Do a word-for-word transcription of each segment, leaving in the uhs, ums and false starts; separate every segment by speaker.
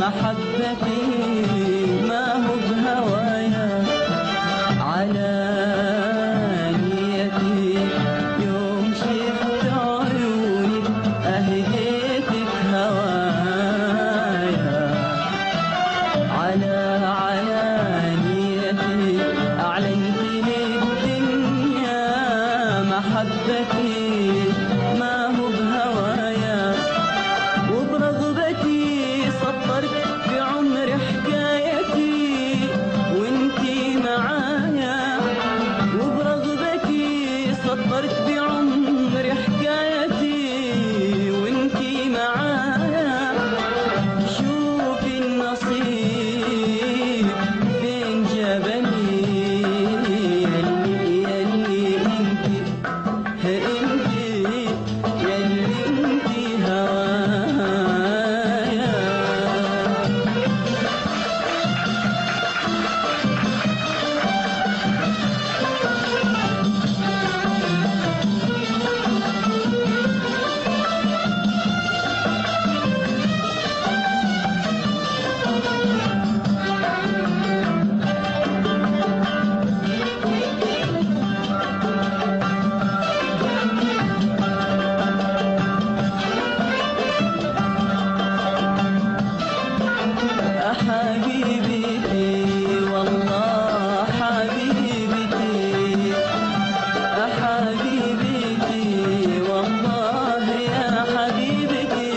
Speaker 1: محبتي ما هو بهوايا على نيتي يوم شفت عيونك أهديتك هوايا على على نيتي أعلنت للدنيا محبتي ما هو بهوايا وبرغبتي سطرت بعمر حكايتي وانتي معايا وبرغبتي سطرت بعمر حكايتي وانتي معايا شوفي النصيب فين جابني يلي يلي انتي انتي يلي انتي هوايا حبيبتي والله حبيبتي حبيبتي والله يا حبيبتي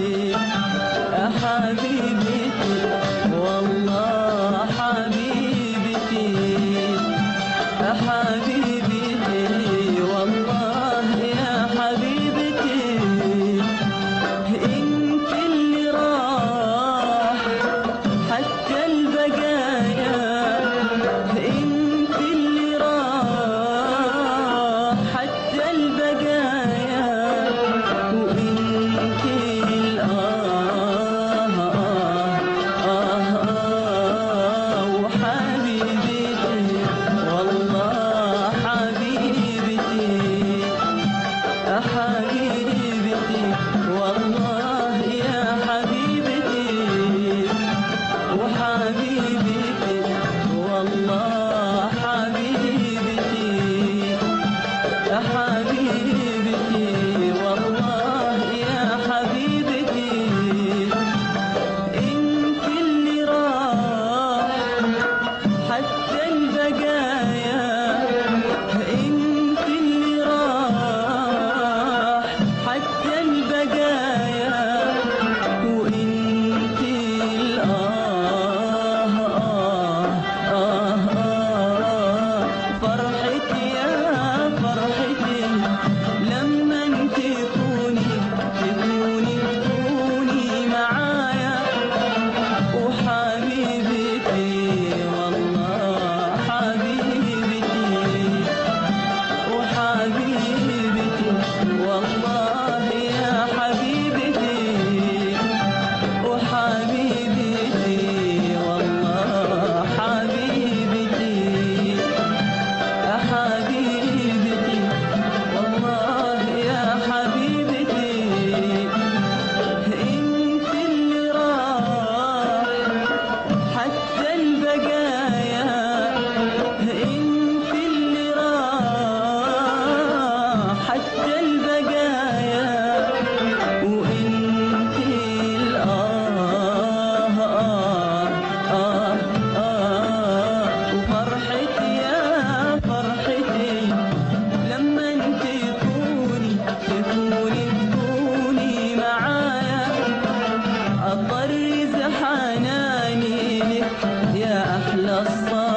Speaker 1: حبيبتي والله حبيبتي حبيبتي والله يا حبيبتي انت اللي راح حتى البقايا انت اللي راح حتى البقايا وانت الآه آه آه وحبيبتي والله حبيبتي حبيبتي والله يا حبيبتي وحبيبتي والله حبيبتي حبيبتي والله يا حبيبتي انت اللي راح حتى البقايا انت اللي راح حتى البقايا وانت الآه آه آه آه فرحتي يا فرحتي لما انت تكوني تكوني تكوني معايا وحبيبتي والله حبيبتي وحبيبتي والله يا حبيبتي وحبيبتي والله حبيبتي حبيبتي والله يا حبيبتي انت اللي راح حتى البقايا انت اللي راح حتى البقايا وانت الآه آه آه آه وفرحتي يا فرحتي لما انت تكوني تكوني تكوني معايا أطرز حناني لك يا أحلى الصبر